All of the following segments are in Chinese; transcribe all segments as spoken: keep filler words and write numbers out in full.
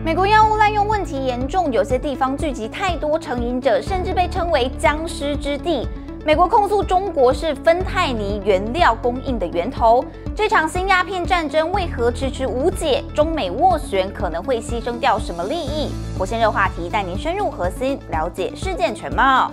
美国药物滥用问题严重，有些地方聚集太多成瘾者，甚至被称为僵尸之地。美国控诉中国是芬太尼原料供应的源头。这场新鸦片战争为何迟迟无解？中美斡旋可能会牺牲掉什么利益？火线热话题带您深入核心，了解事件全貌。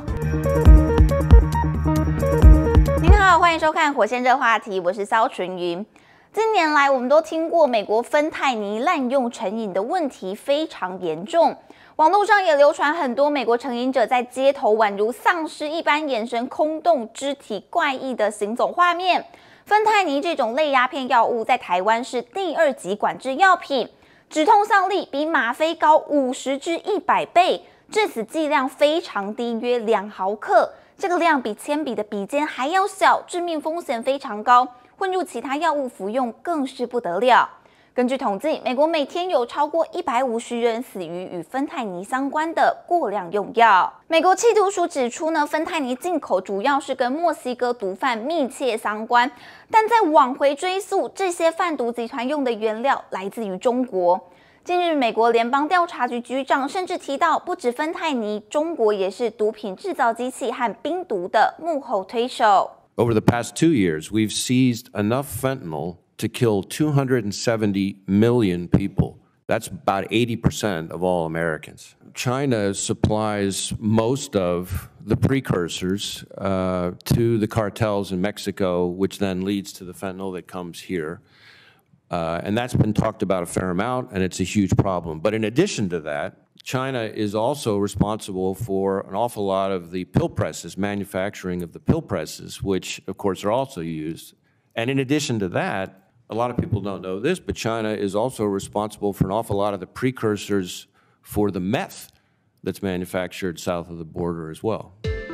您好，欢迎收看火线热话题，我是肖纯云。近年来，我们都听过美国芬太尼滥用成瘾的问题非常严重，网络上也流传很多美国成瘾者在街头宛如丧尸一般，眼神空洞、肢体怪异的行走画面。芬太尼这种类鸦片药物在台湾是第二级管制药品，止痛效力比吗啡高五十至一百倍，致死剂量非常低，约两毫克。这个量比铅笔的笔尖还要小，致命风险非常高。混入其他药物服用更是不得了。根据统计，美国每天有超过一百五十人死于与芬太尼相关的过量用药。美国缉毒署指出呢，芬太尼进口主要是跟墨西哥毒贩密切相关，但在往回追溯，这些贩毒集团用的原料来自于中国。近日，美国联邦调查局局长甚至提到，不止芬太尼，中国也是毒品制造机器和冰毒的幕后推手。 Over the past two years, we've seized enough fentanyl to kill two hundred seventy million people. That's about eighty percent of all Americans. China supplies most of the precursors uh, to the cartels in Mexico, which then leads to the fentanyl that comes here. Uh, and that's been talked about a fair amount, and it's a huge problem. But in addition to that, China is also responsible for an awful lot of the pill presses, manufacturing of the pill presses, which of course are also used. And in addition to that, a lot of people don't know this, but China is also responsible for an awful lot of the precursors for the meth that's manufactured south of the border as well.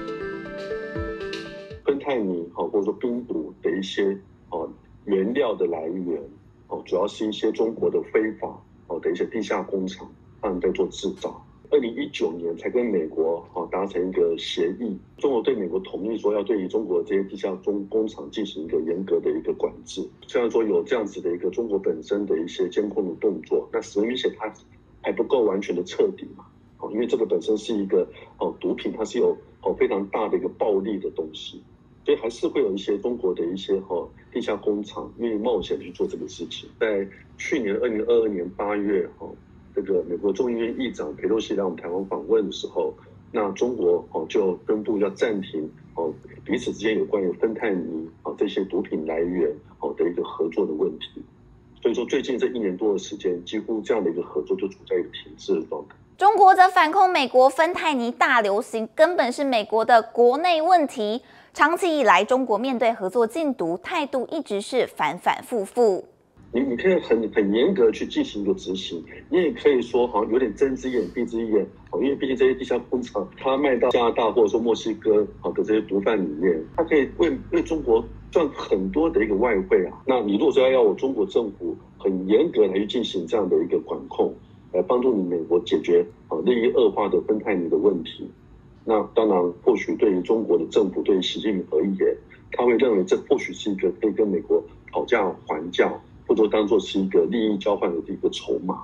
芬太尼或者说冰毒的一些原料的来源，主要是一些中国的非法的一些地下工厂。他们在做制造，二零一九年才跟美国啊达成一个协议，中国对美国同意说要对于中国这些地下中工厂进行一个严格的一个管制。虽然说有这样子的一个中国本身的一些监控的动作，那很明显它还不够完全的彻底嘛，因为这个本身是一个哦毒品，它是有哦非常大的一个暴利的东西，所以还是会有一些中国的一些哦地下工厂愿意冒险去做这个事情。在去年二零二二年八月哦。这个美国众议院议长裴洛西来我们台湾访问的时候，那中国哦就宣布要暂停哦彼此之间有关于芬太尼哦这些毒品来源哦的一个合作的问题。所以说最近这一年多的时间，几乎这样的一个合作就处在一个停滞的状态。 中国则反控美国芬太尼大流行根本是美国的国内问题。长期以来，中国面对合作禁毒态度一直是反反复复。 你你可以很很严格去进行一个执行，你也可以说好像有点睁只眼闭只眼，因为毕竟这些地下工厂它卖到加拿大或者说墨西哥好的这些毒贩里面，它可以为为中国赚很多的一个外汇啊。那你如果说要我中国政府很严格来去进行这样的一个管控，来帮助你美国解决啊利益恶化的芬太尼的问题，那当然或许对于中国的政府，对于习近平而言，他会认为这或许是一个可以跟美国讨价还价。或者当作是一个利益交换的一个筹码，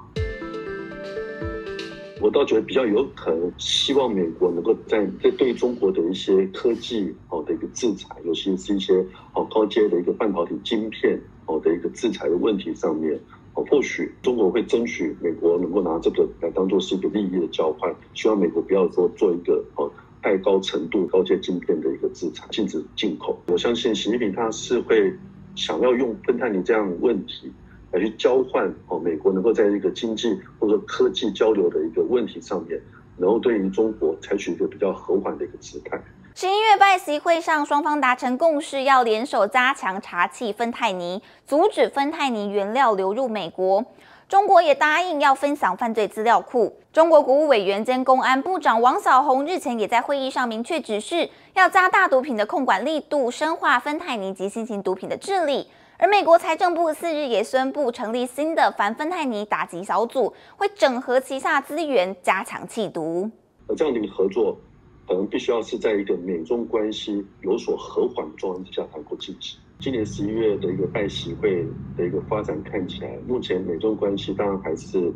我倒觉得比较有可能希望美国能够在在对中国的一些科技好的一个制裁，尤其是一些好高阶的一个半导体晶片好的一个制裁的问题上面，或许中国会争取美国能够拿这个来当作是一个利益的交换，希望美国不要说做一个好太高程度高阶晶片的一个制裁，禁止进口。我相信习近平他是会。想要用芬太尼这样的问题来去交换哦，美国能够在一个经济或者科技交流的一个问题上面，能够对于中国采取一个比较和缓的一个姿态。 十一月拜习会上，双方达成共识，要联手加强查缉芬太尼，阻止芬太尼原料流入美国。中国也答应要分享犯罪资料库。中国国务委员兼公安部长王小洪日前也在会议上明确指示，要加大毒品的控管力度，深化芬太尼及新型毒品的治理。而美国财政部四日也宣布成立新的反芬太尼打击小组，会整合旗下资源，加强缉毒。 这样的一个合作，可能必须要是在一个美中关系有所和缓的状况之下才能够进行。今年十一月的一个拜习会的一个发展看起来，目前美中关系当然还是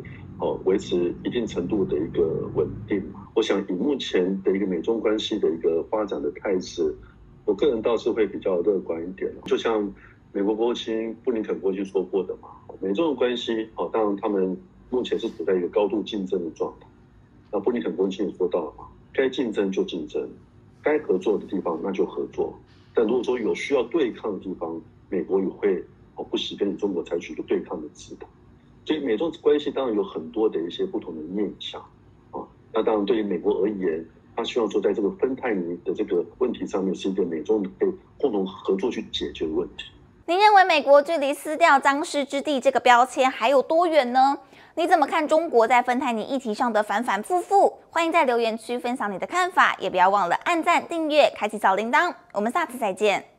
哦维持一定程度的一个稳定。我想以目前的一个美中关系的一个发展的态势，我个人倒是会比较乐观一点。就像美国国务卿布林肯过去说过的嘛，美中的关系，哦，当然他们目前是处在一个高度竞争的状态。那布林肯国务卿也说到了嘛，该竞争就竞争，该合作的地方那就合作。但如果说有需要对抗的地方，美国也会哦不惜跟中国采取一个对抗的姿态。所以美中关系当然有很多的一些不同的面向啊。那当然对于美国而言，他希望说在这个芬太尼的这个问题上面是一个美中可以共同合作去解决的问题。 您认为美国距离撕掉僵尸之地这个标签还有多远呢？你怎么看中国在芬太尼议题上的反反复复？欢迎在留言区分享你的看法，也不要忘了按赞、订阅、开启小铃铛。我们下次再见。